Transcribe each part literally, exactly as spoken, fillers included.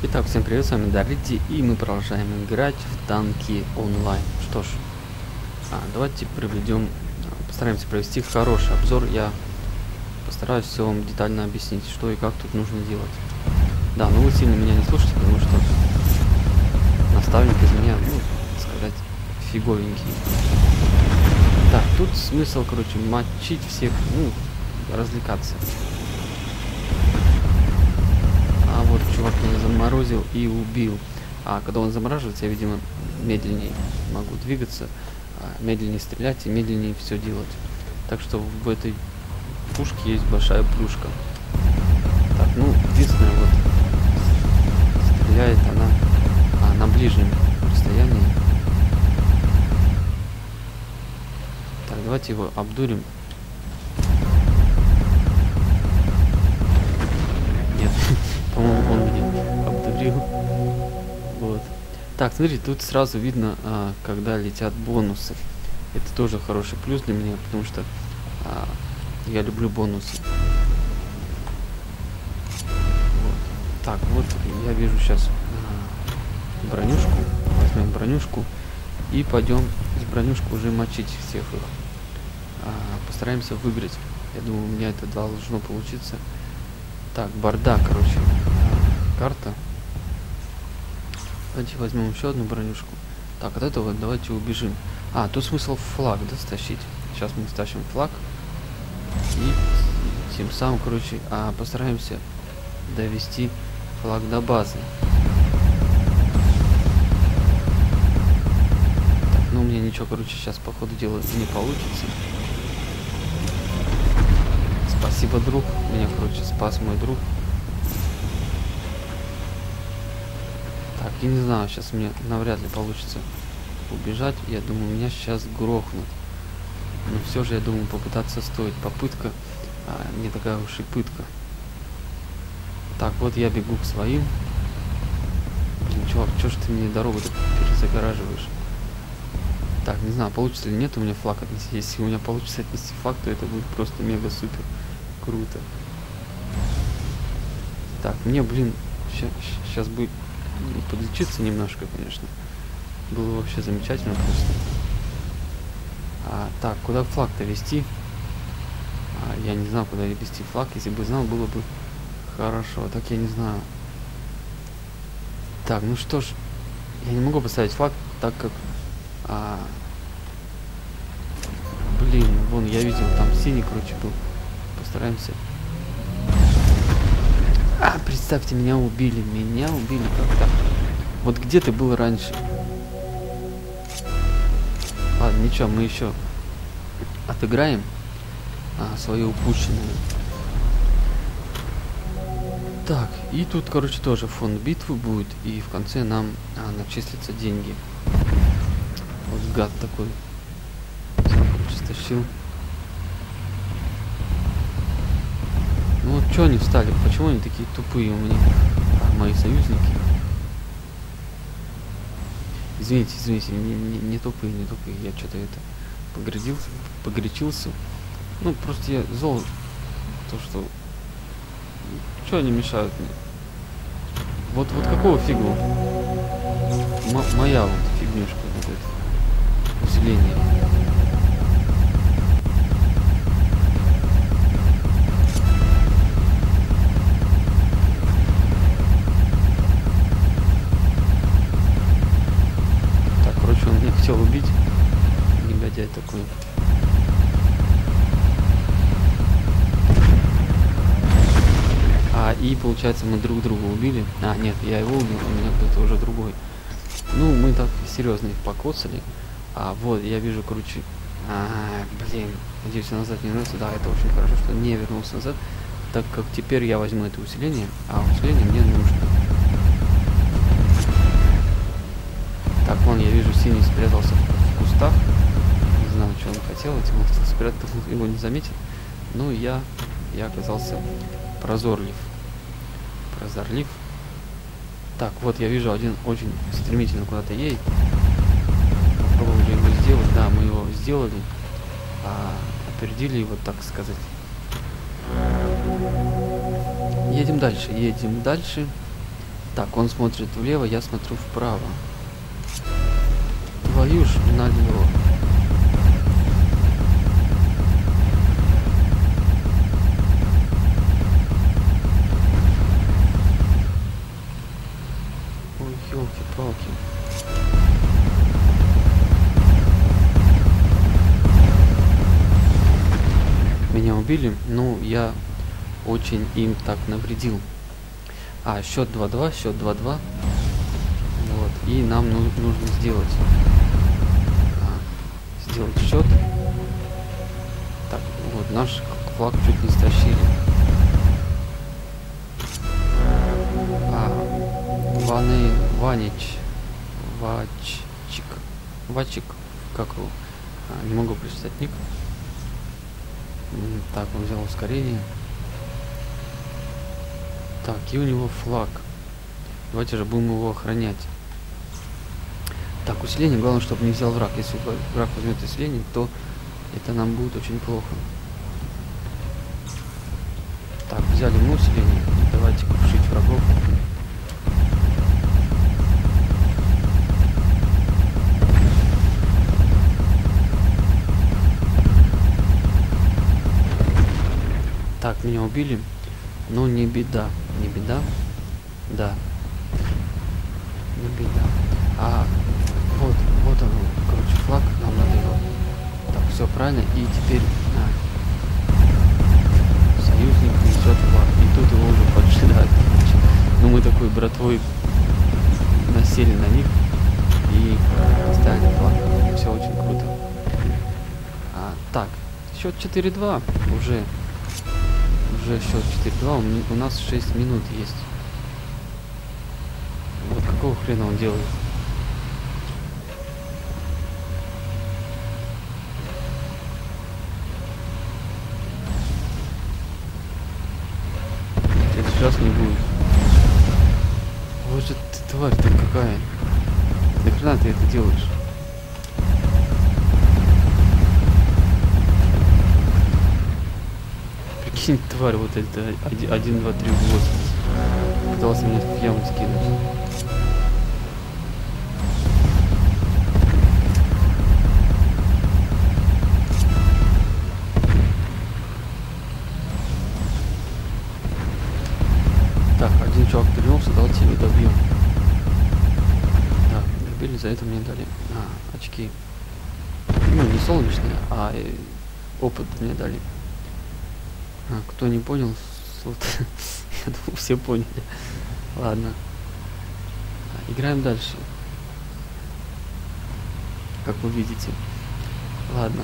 Итак, всем привет, с вами Дариди, и мы продолжаем играть в танки онлайн. Что ж, а, давайте проведем, постараемся провести хороший обзор. Я постараюсь все вам детально объяснить, что и как тут нужно делать. Да, но вы сильно меня не слушайте, потому что наставник из меня, ну, так сказать, фиговенький. Так, тут смысл, короче, мочить всех, ну, развлекаться. А вот чувак меня заморозил и убил. А когда он замораживается, я, видимо, медленнее могу двигаться, медленнее стрелять и медленнее все делать. Так что в этой пушке есть большая плюшка. Так, ну, единственное, вот стреляет она а, на ближнем расстоянии. Так, давайте его обдурим. Нет. По-моему, он меня обдурил. Вот. Так, смотрите, тут сразу видно, а, когда летят бонусы. Это тоже хороший плюс для меня, потому что а, я люблю бонусы. Вот. Так, вот я вижу сейчас а, бронюшку. Возьмем бронюшку и пойдем с бронюшку уже мочить всех их. А, постараемся выиграть. Я думаю, у меня это должно получиться. Так, бардак, короче, карта. Давайте возьмем еще одну бронюшку. Так, от этого давайте убежим. А, тут смысл флаг, да, стащить. Сейчас мы стащим флаг. И тем самым, короче, а, постараемся довести флаг до базы. Так, ну у меня ничего, короче, сейчас по ходу дела не получится. Спасибо, друг. Меня, короче, спас мой друг. Так, я не знаю, сейчас мне навряд ли получится убежать. Я думаю, меня сейчас грохнут. Но все же, я думаю, попытаться стоит. Попытка а, не такая уж и пытка. Так, вот я бегу к своим. Блин, чувак, чё ж ты мне дорогу-то перезагораживаешь? Так, не знаю, получится ли нет у меня флаг отнести. Если у меня получится отнести флаг, то это будет просто мега-супер круто. Так, мне, блин, сейчас бы подлечиться немножко, конечно. Было вообще замечательно просто. А, так, куда флаг-то вести? А, я не знал, куда вести флаг. Если бы знал, было бы хорошо. Так я не знаю. Так, ну что ж, я не могу поставить флаг, так как... А, блин, вон, я видел, там синий, короче, был. Постараемся. А, представьте, меня убили. Меня убили как-то. Вот где ты был раньше? Ладно, ничего, мы еще отыграем а, свою упущенную. Так, и тут, короче, тоже фон битвы будет. И в конце нам а, начислятся деньги. Вот гад такой. Стащил. Ну вот что они встали? Почему они такие тупые у меня? А, мои союзники. Извините, извините, не, не, не тупые, не тупые. Я что-то это погорячился, погорячился. Ну, просто я зол. То, что... Что они мешают мне? Вот, вот какого фигу? М моя вот фигнюшка, вот это. Усиление. Хотел убить, негодяй такой. А, и получается мы друг друга убили. А, нет, я его убил, у меня кто-то уже другой. Ну, мы так серьезно их покоцали. А, вот, я вижу, короче... А, блин, надеюсь, я назад не вернулся. Да, это очень хорошо, что не вернулся назад. Так как теперь я возьму это усиление, а усиление мне нужно. Так, вон, я вижу, синий спрятался в кустах. Не знаю, что он хотел. Этим он хотел спрятаться, его не заметил. Ну, я, я оказался прозорлив. Прозорлив. Так, вот я вижу, один очень стремительно куда-то едет. Попробовали его сделать. Да, мы его сделали. А, опередили его, так сказать. Едем дальше, едем дальше. Так, он смотрит влево, я смотрю вправо. Твою ж налево. Ой, елки-палки. Меня убили, ну я очень им так навредил. А, счет два-два, счет два-два. Вот, и нам ну, нужно сделать а, сделать счет. Так, вот наш флаг чуть не стащили. А, Ваны, Ванич, Вачик, Вачик, как его? А, не могу прочитать ник. Так, он взял ускорение. Так, и у него флаг. Давайте же будем его охранять. Так, усиление. Главное, чтобы не взял враг. Если враг возьмет усиление, то это нам будет очень плохо. Так, взяли мы усиление. Давайте крушить врагов. Так, меня убили. Но не беда. Не беда. Да. Не беда. А, вот, вот он, короче, флаг. Нам надо его. Так, все правильно. И теперь а, союзник несет флаг. И тут его уже поджидают. Ну, мы такой братвой насели на них и поставили флаг. Все очень круто. А, так, счет четыре-два. Уже. Уже счет четыре-два, у нас шесть минут есть. Вот какого хрена он делает? Это сейчас не будет. Вот же ты, тварь, ты какая? Нахрена ты это делаешь? Тварь, вот это один, два, три, восемь. Пытался меня в яму скинуть. Так, один чувак перевернулся, давайте его добьем. Так, добили, за это мне дали а, очки. Ну, не солнечные, а э, опыт мне дали. А, кто не понял, вот, я думаю, все поняли. Ладно. А, играем дальше. Как вы видите. Ладно.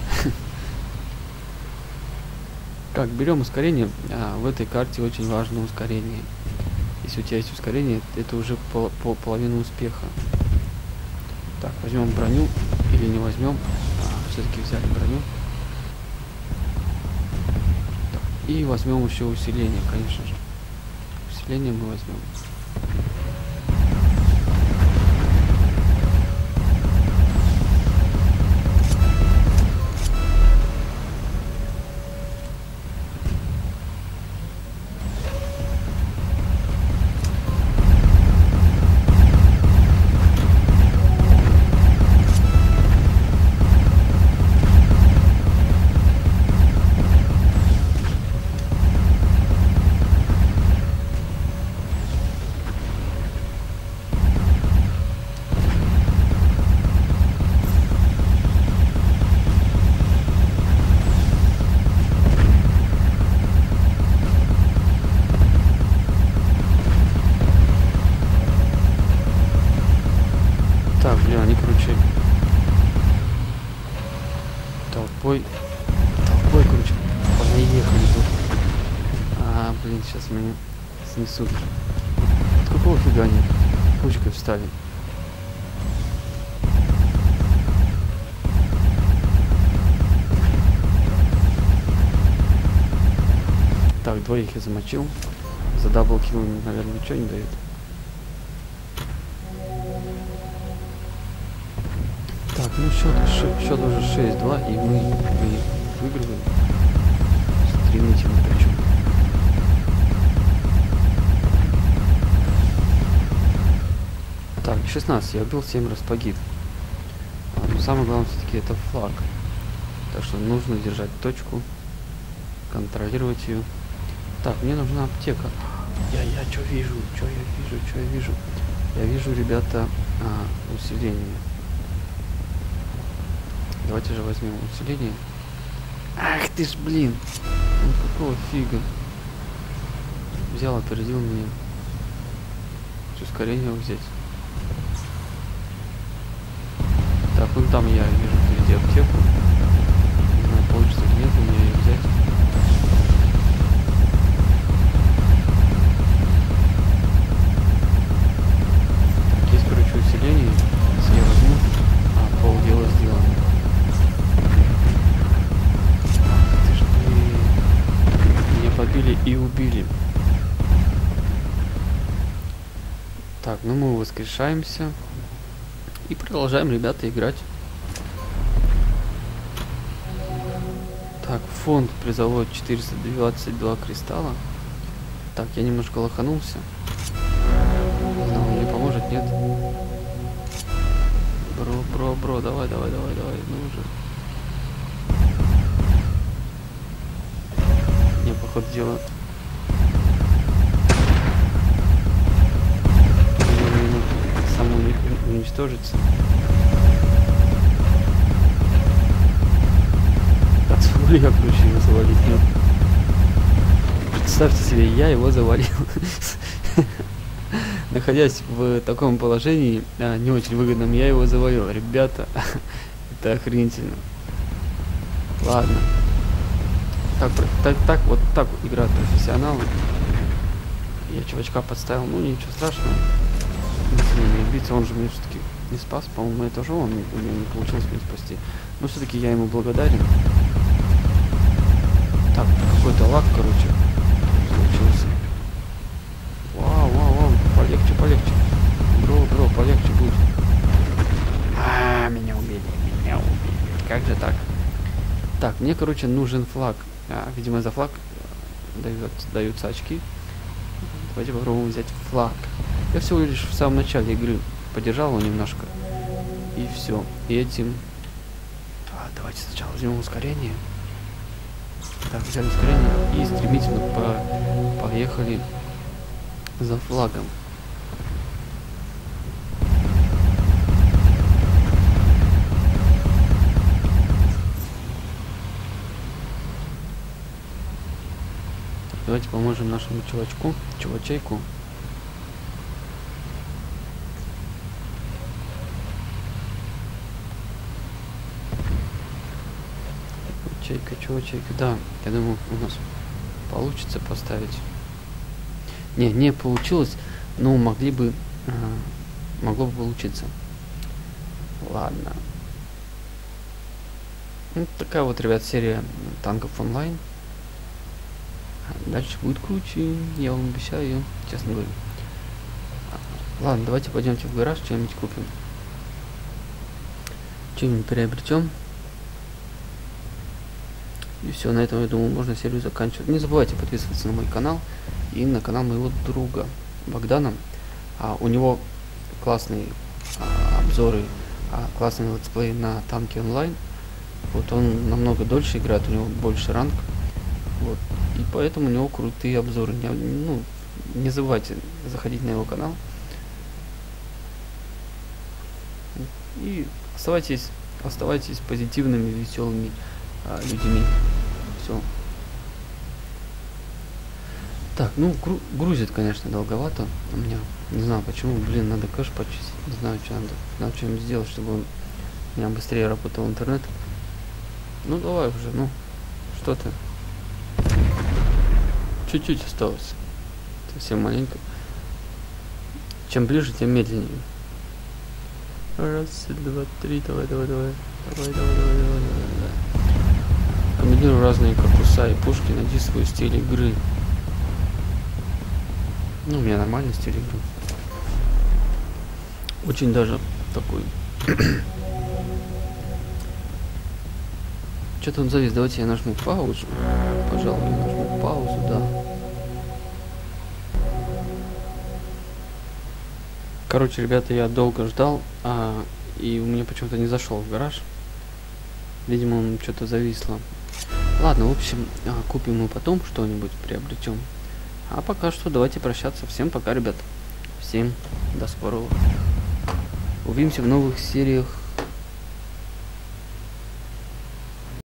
Как, берем ускорение. А, в этой карте очень важно ускорение. Если у тебя есть ускорение, это уже пол, пол, половина успеха. Так, возьмем броню или не возьмем. А, все-таки взяли броню. И возьмем еще усиление, конечно же. Усиление мы возьмем. Толпой, толпой, короче, понаехали тут. А, блин, сейчас меня снесут. От какого фига они кучкой встали? Так, двоих я замочил. За даблкил, наверное, ничего не дает. Так, ну счет, счет уже шесть-два, и мы, мы выигрываем. Стремительно причем. шестнадцать я убил, семь раз погиб. А, но самое главное все-таки это флаг. Так что нужно держать точку, контролировать ее. Так, мне нужна аптека. Я, я что вижу, что я вижу, что я вижу. Я вижу, ребята, а, усиление. Давайте же возьмем усиление. Ах ты ж, блин. Ну какого фига? Взял, опередил меня. Хочу ускорение взять. Так, ну там я вижу впереди аптеку. Не знаю, получится или нет у меня ее взять. Так, есть, короче, усиление. Если я возьму, а полдела сделано. Ты ж, блин. Меня побили и убили. Так, ну мы воскрешаемся. И продолжаем, ребята, играть. Так, фонд призовой четыреста двадцать два кристалла. Так, я немножко лоханулся. Не знаю, он мне поможет, нет? Бро, бро, бро, давай, давай, давай, давай, ну уже. Не, походу дела. Саму уничтожится. Смогу я, короче, его завалить? Нет. Представьте себе, я его завалил. Находясь в таком положении, не очень выгодном, я его завалил. Ребята, это охренительно. Ладно. Так, так, так, вот так вот играют профессионалы. Я чувачка подставил, ну ничего страшного. Не убийца, он же меня все-таки не спас, по-моему, это же он, у меня не получилось меня спасти. Но все-таки я ему благодарен. Так, какой-то лак, короче, случился. Вау, вау, вау, полегче, полегче. Бро, бро, полегче будет. А, меня убили, меня убили. Как же так? Так, мне, короче, нужен флаг. А, видимо, за флаг дают, даются очки. Давайте попробуем взять флаг. Я всего лишь в самом начале игры подержал его немножко. И все. И этим... А, давайте сначала возьмем ускорение. Так, взяли ускорение и стремительно по поехали за флагом. Давайте поможем нашему чувачку, чувачейку. Чайка, чувачейка, да, я думаю, у нас получится поставить. Не, не получилось, но могли бы, э, могло бы получиться. Ладно. Вот такая вот, ребят, серия танков онлайн. Дальше будет круче, я вам обещаю, честно говоря. Ладно, давайте пойдемте в гараж, что-нибудь купим. Что-нибудь приобретем. И все, на этом, я думаю, можно серию заканчивать. Не забывайте подписываться на мой канал и на канал моего друга Богдана. А, у него классные а, обзоры, а, классный летсплей на танки онлайн. Вот он намного дольше играет, у него больше ранг. Вот. И поэтому у него крутые обзоры. Не, ну, не забывайте заходить на его канал. И оставайтесь, оставайтесь позитивными, веселыми а, людьми. Все. Так, ну гру грузит, конечно, долговато у меня. Не знаю почему, блин, надо кэш почистить. Не знаю, что надо. Надо что-нибудь сделать, чтобы он, у меня быстрее работал интернет. Ну давай уже, ну что ты? Чуть-чуть осталось. Совсем маленько. Чем ближе, тем медленнее. Раз, два, три, давай, давай, давай. Давай, давай, давай, давай, давай, давай. Комбинирую разные корпуса и пушки, найди свой стиль игры. Ну, у меня нормальный стиль игры. Очень даже такой. Что-то он завис. Давайте я нажму паузу. Пожалуй, я нажму паузу, да. Короче, ребята, я долго ждал, а, и у меня почему-то не зашел в гараж. Видимо, он что-то зависло. Ладно, в общем, а, купим мы потом что-нибудь, приобретем. А пока что давайте прощаться. Всем пока, ребят. Всем до скорого. Увидимся в новых сериях